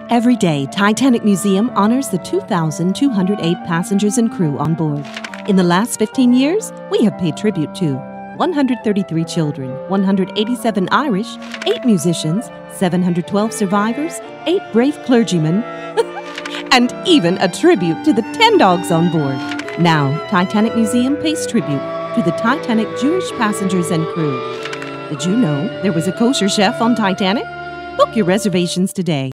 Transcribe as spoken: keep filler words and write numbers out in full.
Every day, Titanic Museum honors the two thousand two hundred eight passengers and crew on board. In the last fifteen years, we have paid tribute to one hundred thirty-three children, one hundred eighty-seven Irish, eight musicians, seven hundred twelve survivors, eight brave clergymen, and even a tribute to the ten dogs on board. Now, Titanic Museum pays tribute to the Titanic Jewish passengers and crew. Did you know there was a kosher chef on Titanic? Book your reservations today.